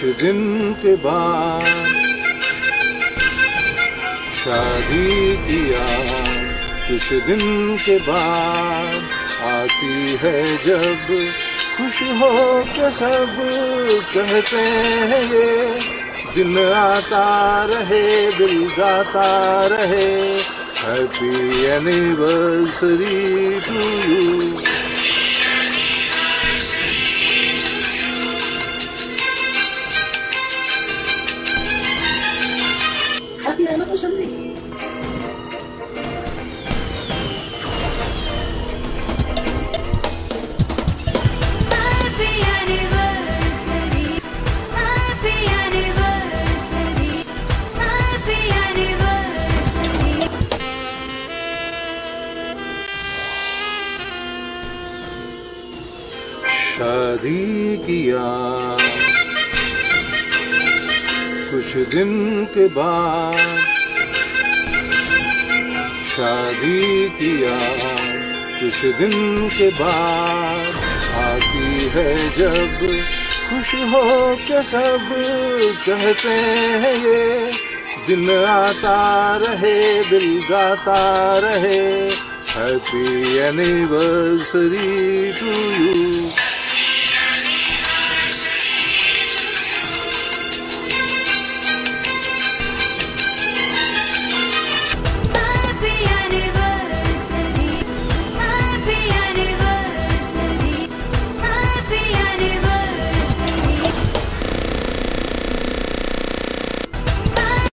दिन के बाद शादी किया, कुछ दिन के बाद आती है जब खुश हो के सब कहते हैं ये दिन आता रहे दिल गाता रहे happy anniversary to you. Happy anniversary. शादी किया, कुछ दिन के बाद शादी किया, कुछ दिन के बाद आती है जब खुश हो के सब कहते हैं ये दिन आता रहे दिल गाता रहे हैप्पी एनिवर्सरी टू यू।